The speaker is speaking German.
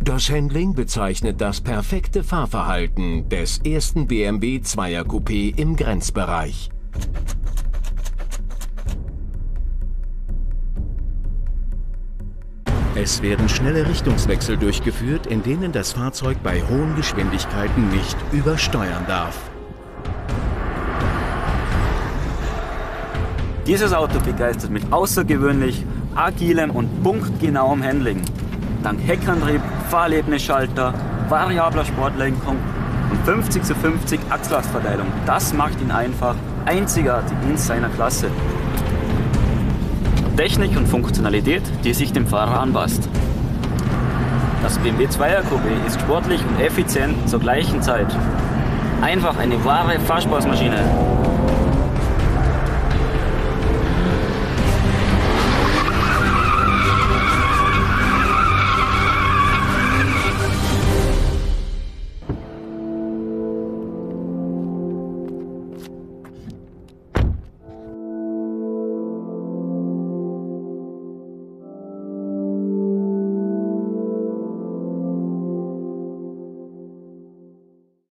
Das Handling bezeichnet das perfekte Fahrverhalten des ersten BMW 2er Coupé im Grenzbereich. Es werden schnelle Richtungswechsel durchgeführt, in denen das Fahrzeug bei hohen Geschwindigkeiten nicht übersteuern darf. Dieses Auto begeistert mit außergewöhnlich agilem und punktgenauem Handling. Dank Heckantrieb, Fahrerlebnisschalter, variabler Sportlenkung und 50:50 Achslastverteilung. Das macht ihn einfach einzigartig in seiner Klasse. Technik und Funktionalität, die sich dem Fahrer anpasst. Das BMW 2er Coupé ist sportlich und effizient zur gleichen Zeit. Einfach eine wahre Fahrspaßmaschine.